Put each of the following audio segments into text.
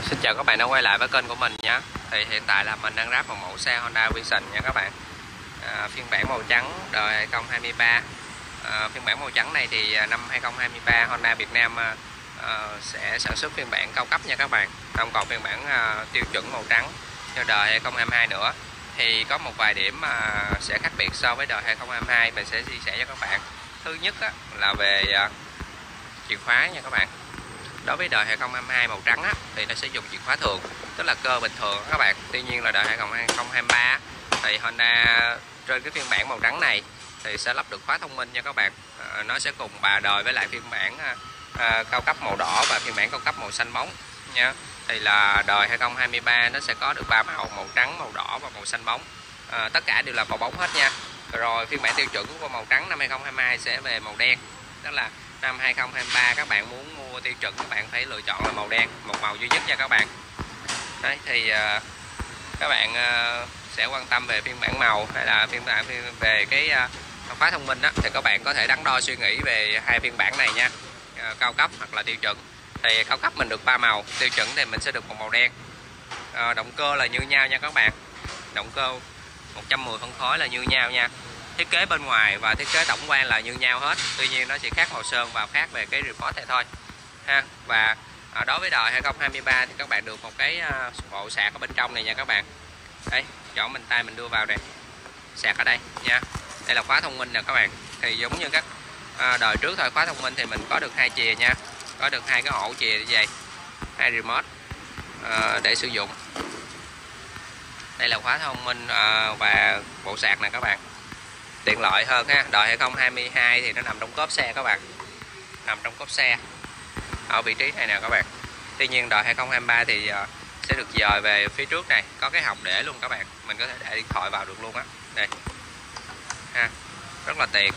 Xin chào các bạn đã quay lại với kênh của mình nhé. Thì hiện tại là mình đang ráp một mẫu xe Honda Vision nha các bạn. Phiên bản màu trắng đời 2023. Phiên bản màu trắng này thì năm 2023 Honda Việt Nam sẽ sản xuất phiên bản cao cấp nha các bạn. Không còn phiên bản tiêu chuẩn màu trắng cho đời 2022 nữa. Thì có một vài điểm sẽ khác biệt so với đời 2022 mình sẽ chia sẻ cho các bạn. Thứ nhất là về chìa khóa nha các bạn. Đối với đời 2022 màu trắng thì nó sẽ dùng chìa khóa thường, tức là cơ bình thường các bạn. Tuy nhiên là đời 2023 thì Honda trên cái phiên bản màu trắng này thì sẽ lắp được khóa thông minh nha các bạn. Nó sẽ cùng bà đời với lại phiên bản cao cấp màu đỏ và phiên bản cao cấp màu xanh bóng nha. Thì là đời 2023 nó sẽ có được 3 màu trắng, màu đỏ và màu xanh bóng. Tất cả đều là màu bóng hết nha. Rồi phiên bản tiêu chuẩn của màu trắng năm 2022 sẽ về màu đen. Đó là năm 2023 các bạn muốn mua tiêu chuẩn các bạn phải lựa chọn là màu đen, một màu duy nhất nha các bạn. Đấy thì các bạn sẽ quan tâm về phiên bản màu hay là về cái khóa thông minh thì các bạn có thể đắn đo suy nghĩ về hai phiên bản này nha. Cao cấp hoặc là tiêu chuẩn. Thì cao cấp mình được 3 màu, tiêu chuẩn thì mình sẽ được một màu đen. Động cơ là như nhau nha các bạn. Động cơ 110 phân khối là như nhau nha. Thiết kế bên ngoài và thiết kế tổng quan là như nhau hết, tuy nhiên nó chỉ khác màu sơn và khác về cái report này thôi ha. Và đối với đời 2023 thì các bạn được một cái bộ sạc ở bên trong này nha các bạn. Đây, chọn mình tay mình đưa vào đây, sạc ở đây nha. Đây là khóa thông minh nè các bạn. Thì giống như các đời trước thôi, khóa thông minh thì mình có được hai chìa nha, có được hai cái ổ chìa như vậy, hai remote để sử dụng. Đây là khóa thông minh và bộ sạc nè các bạn, tiện lợi hơn ha. Đời 2022 thì nó nằm trong cốp xe các bạn, nằm trong cốp xe ở vị trí này nè các bạn. Tuy nhiên đời 2023 thì sẽ được dời về phía trước này, có cái hộc để luôn các bạn, mình có thể để điện thoại vào được luôn á. Đây ha, rất là tiện.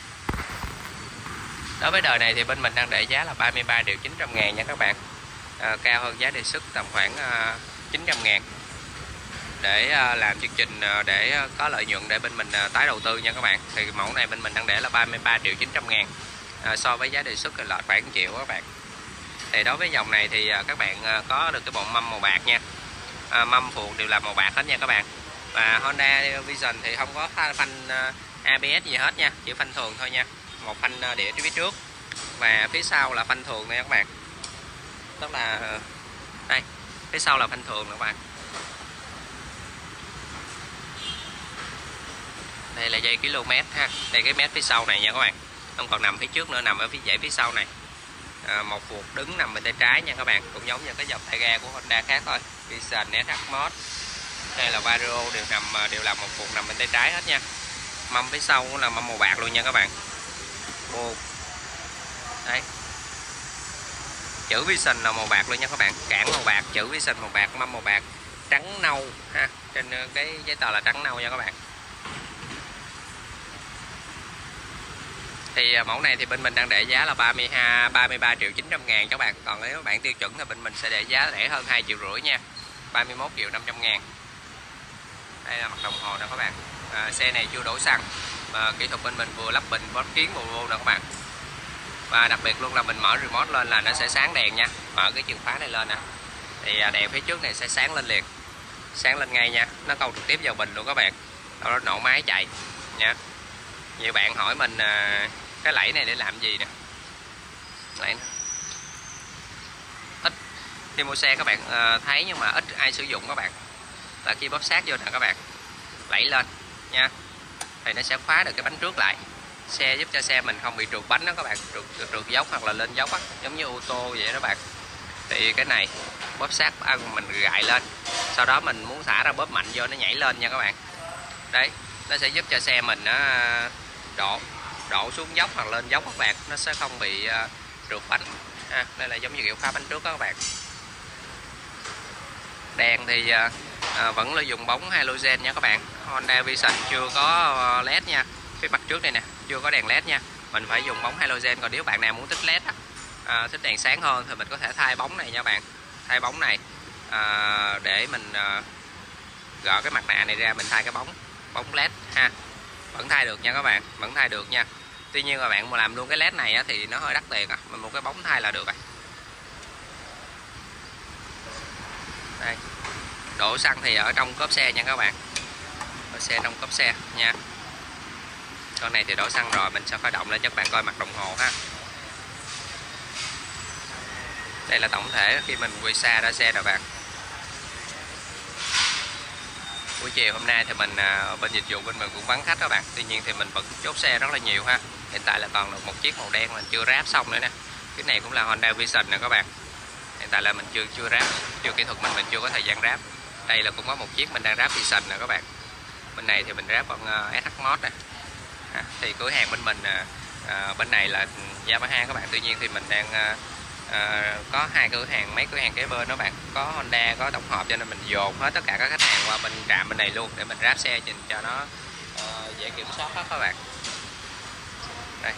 Đối với đời này thì bên mình đang để giá là 33.900.000 nha các bạn. Cao hơn giá đề xuất tầm khoảng 900.000 để làm chương trình để có lợi nhuận để bên mình tái đầu tư nha các bạn. Thì mẫu này bên mình đang để là 33.900.000, so với giá đề xuất là khoảng 1 triệu các bạn. Thì đối với dòng này thì các bạn có được cái bộ mâm màu bạc nha, mâm phụ đều là màu bạc hết nha các bạn. Và Honda Vision thì không có phanh ABS gì hết nha, chỉ phanh thường thôi nha. Một phanh đĩa phía trước và phía sau là phanh thường nha các bạn. Tức là đây, phía sau là phanh thường các bạn. Đây là dây km ha, đây cái mét phía sau này nha các bạn, không còn nằm phía trước nữa, nằm ở phía dãy phía sau này. Một phuộc đứng nằm bên tay trái nha các bạn, cũng giống như cái dòng tay ga của Honda khác thôi. Vision, SH Mod hay là Vario đều là một phuộc nằm bên tay trái hết nha. Mâm phía sau cũng là mâm màu bạc luôn nha các bạn. Đấy, chữ Vision là màu bạc luôn nha các bạn, cản màu bạc, chữ Vision màu bạc, mâm màu bạc, trắng nâu ha, trên cái giấy tờ là trắng nâu nha các bạn. Thì mẫu này thì bên mình đang để giá là 33.900.000 các bạn. Còn nếu bạn tiêu chuẩn thì bên mình sẽ để giá rẻ hơn 2,5 triệu nha, 31.500.000. Đây là mặt đồng hồ nè các bạn. Xe này chưa đổ xăng, kỹ thuật bên mình vừa lắp bình lắp kiến vô nè các bạn. Và đặc biệt luôn là mình mở remote lên là nó sẽ sáng đèn nha. Mở cái chìa khóa này lên nè thì đèn phía trước này sẽ sáng lên liền, sáng lên ngay nha. Nó câu trực tiếp vào bình luôn các bạn, nó nổ máy chạy nha. Nhiều bạn hỏi mình cái lẫy này để làm gì nè. Lẫy ít khi mua xe các bạn thấy, nhưng mà ít ai sử dụng các bạn. Là khi bóp sát vô nè các bạn, lẫy lên nha, thì nó sẽ khóa được cái bánh trước lại, xe giúp cho xe mình không bị trượt bánh đó các bạn, trượt dốc hoặc là lên dốc giống như ô tô vậy đó bạn. Thì cái này bóp sát mình gại lên, sau đó mình muốn xả ra bóp mạnh vô nó nhảy lên nha các bạn. Đấy, nó sẽ giúp cho xe mình đổ xuống dốc hoặc lên dốc các bạn, nó sẽ không bị trượt bánh. Đây là giống như kiểu khóa bánh trước đó các bạn. Đèn thì vẫn là dùng bóng halogen nha các bạn. Honda Vision chưa có led nha, phía mặt trước này nè chưa có đèn led nha, mình phải dùng bóng halogen. Còn nếu bạn nào muốn thích led thích đèn sáng hơn thì mình có thể thay bóng này nha bạn, thay bóng này để mình gỡ cái mặt nạ này ra, mình thay cái bóng led ha, vẫn thay được nha các bạn, vẫn thay được nha. Tuy nhiên mà bạn mà làm luôn cái led này thì nó hơi đắt tiền, mình một cái bóng thay là được rồi. Đây. Đổ xăng thì ở trong cốp xe nha các bạn, đổ xe trong cốp xe nha. Con này thì đổ xăng rồi, mình sẽ khởi động lên cho các bạn coi mặt đồng hồ ha. Đây là tổng thể khi mình quay xa ra xe rồi bạn. Buổi chiều hôm nay thì mình bên dịch vụ bên mình cũng vắng khách các bạn, tuy nhiên thì mình vẫn chốt xe rất là nhiều ha. Hiện tại là còn được một chiếc màu đen mình chưa ráp xong nữa nè. Cái này cũng là Honda Vision nè các bạn. Hiện tại là mình chưa ráp, chưa kỹ thuật mình chưa có thời gian ráp. Đây là cũng có một chiếc mình đang ráp Vision nè các bạn. Bên này thì mình ráp con SH Mod nè. Thì cửa hàng bên mình bên này là Yamaha các bạn, tuy nhiên thì mình đang có hai cửa hàng, mấy cửa hàng kế bên đó bạn, có Honda, có tổng hợp, cho nên mình dồn hết tất cả các khách hàng qua bên trạm bên này luôn để mình ráp xe cho nó dễ kiểm soát hết các bạn. Đây.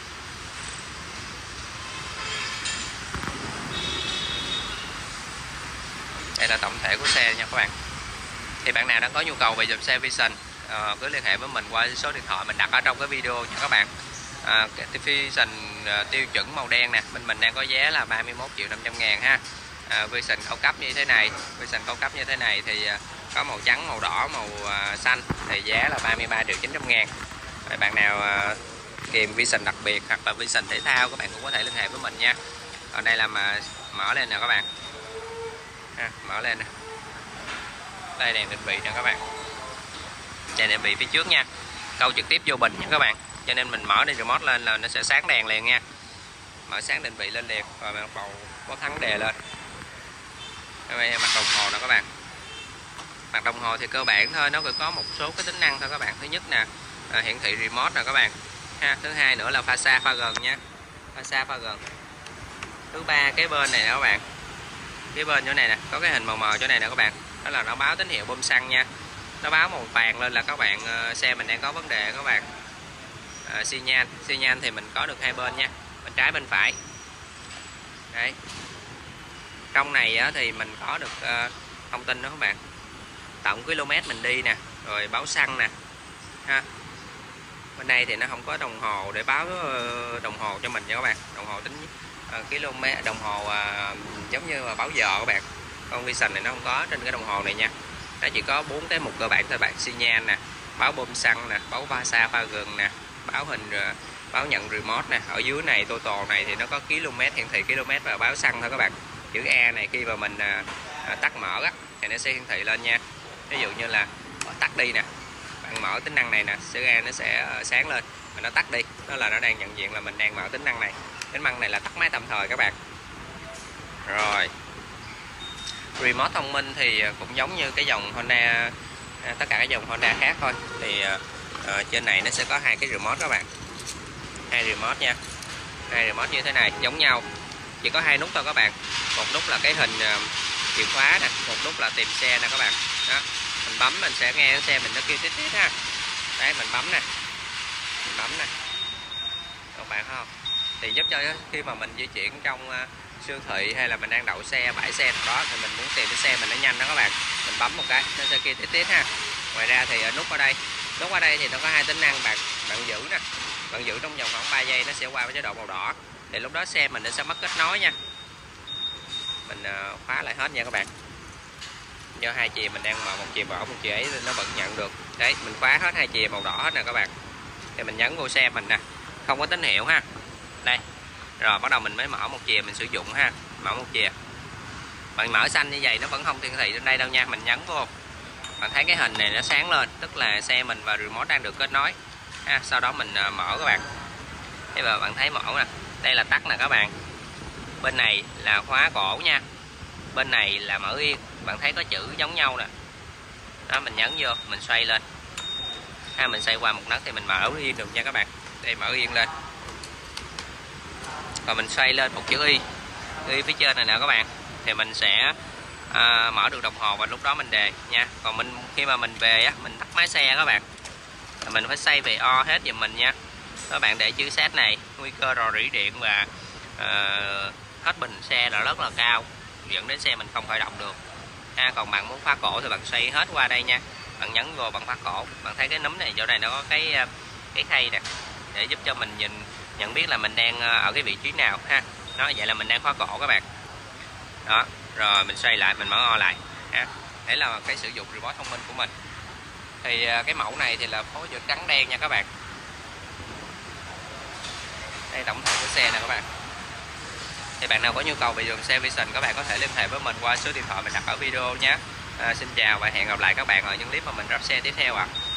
Đây là tổng thể của xe nha các bạn. Thì bạn nào đang có nhu cầu về dòng xe Vision cứ liên hệ với mình qua số điện thoại mình đặt ở trong cái video nha các bạn. Cái Vision tiêu chuẩn màu đen nè, mình đang có giá là 31.500.000 ha. Vision cao cấp như thế này, Vision cao cấp như thế này thì có màu trắng, màu đỏ, màu xanh thì giá là 33.900.000. Bạn nào kèm Vision đặc biệt hoặc là Vision thể thao các bạn cũng có thể liên hệ với mình nha. Còn đây là mà mở lên nè các bạn. Mở lên nè. Đây đèn định vị nè các bạn. Đèn định vị phía trước nha. Câu trực tiếp vô bình nha các bạn. Cho nên mình mở đi remote lên là nó sẽ sáng đèn liền nha. Mở sáng định vị lên liền, rồi mình bầu có thắng đề lên. Đây mặt đồng hồ nè các bạn. Mặt đồng hồ thì cơ bản thôi, nó có một số cái tính năng thôi các bạn. Thứ nhất nè, hiển thị remote nè các bạn. Thứ hai nữa là pha xa pha gần nha. Pha xa pha gần. Thứ ba cái bên này nè các bạn. Cái bên chỗ này nè, có cái hình màu mờ chỗ này nè các bạn. Đó là nó báo tín hiệu bơm xăng nha. Nó báo màu vàng lên là các bạn xe mình đang có vấn đề các bạn. Xi nhan thì mình có được hai bên nha, bên trái bên phải. Đấy. Trong này thì mình có được thông tin đó các bạn. Tổng km mình đi nè, rồi báo xăng nè. Bên đây thì nó không có đồng hồ để báo đồng hồ cho mình nha các bạn. Đồng hồ tính km, đồng hồ giống như là báo giờ các bạn. Con Vision này nó không có trên cái đồng hồ này nha. Nó chỉ có 4 cái mục cơ bản thôi bạn. Xi nhan nè, báo bơm xăng nè, báo pha xa pha gần nè, báo hình, báo nhận remote nè. Ở dưới này total này thì nó có km, hiển thị km và báo xăng thôi các bạn. Chữ A này khi mà mình tắt mở á thì nó sẽ hiển thị lên nha. Ví dụ như là tắt đi nè, bạn mở tính năng này nè, chữ A nó sẽ sáng lên. Mà nó tắt đi, đó là nó đang nhận diện là mình đang mở tính năng này. Tính năng này là tắt máy tạm thời các bạn. Rồi. Remote thông minh thì cũng giống như cái dòng Honda, tất cả các dòng Honda khác thôi. Thì trên này nó sẽ có hai cái remote các bạn. Hai remote nha. Hai remote như thế này giống nhau. Chỉ có hai nút thôi các bạn. Một nút là cái hình chìa khóa nè, một nút là tìm xe nè các bạn. Đó. Mình bấm mình sẽ nghe xe mình nó kêu tít tít ha. Đấy mình bấm nè. Mình bấm nè. Các bạn thấy không? Thì giúp cho khi mà mình di chuyển trong siêu thị hay là mình đang đậu xe, bãi xe đó thì mình muốn tìm cái xe mình nó nhanh đó các bạn. Mình bấm một cái nó sẽ kêu tít tít ha. Ngoài ra thì nút ở đây thì nó có hai tính năng bạn giữ nè. Bạn giữ trong vòng khoảng 3 giây nó sẽ qua với chế độ màu đỏ. Thì lúc đó xe mình nó sẽ mất kết nối nha. Mình khóa lại hết nha các bạn. Do hai chìa mình đang mở một chìa bỏ một chìa ấy nó vẫn nhận được. Đấy, mình khóa hết hai chìa màu đỏ hết nè các bạn. Thì mình nhấn vô xe mình nè, không có tín hiệu ha. Đây. Rồi bắt đầu mình mới mở một chìa mình sử dụng ha. Mở một chìa. Bạn mở xanh như vậy nó vẫn không hiển thị trên đây đâu nha, mình nhấn vô. Bạn thấy cái hình này nó sáng lên, tức là xe mình và remote đang được kết nối. Ha, sau đó mình mở các bạn. Thế mà bạn thấy mở nè. Đây là tắt nè các bạn. Bên này là khóa cổ nha. Bên này là mở yên. Bạn thấy có chữ giống nhau nè. Đó mình nhấn vô, mình xoay lên. Ha, mình xoay qua một nấc thì mình mở yên được nha các bạn. Đây mở yên lên. Và mình xoay lên một chữ Y phía trên này nè các bạn. Thì mình sẽ mở được đồng hồ và lúc đó mình đề nha. Còn khi mà mình về á, mình tắt máy xe các bạn. Mình phải xoay về O hết giùm mình nha. Các bạn để chữ set này, nguy cơ rò rỉ điện và hết bình xe là rất là cao, dẫn đến xe mình không khởi động được. Còn bạn muốn khóa cổ thì bạn xoay hết qua đây nha. Bạn nhấn vô bạn khóa cổ. Bạn thấy cái núm này chỗ này nó có cái khay nè để giúp cho mình nhận biết là mình đang ở cái vị trí nào ha. Đó, vậy là mình đang khóa cổ các bạn. Đó, rồi mình xoay lại, mình mở O lại. ha. Đấy là cái sử dụng remote thông minh của mình. Thì cái mẫu này thì là phối giữa trắng đen nha các bạn. Đây tổng thể của xe nè các bạn. Thì bạn nào có nhu cầu về dòng xe Vision, các bạn có thể liên hệ với mình qua số điện thoại mình đặt ở video nhé. Xin chào và hẹn gặp lại các bạn ở những clip mà mình ráp xe tiếp theo ạ.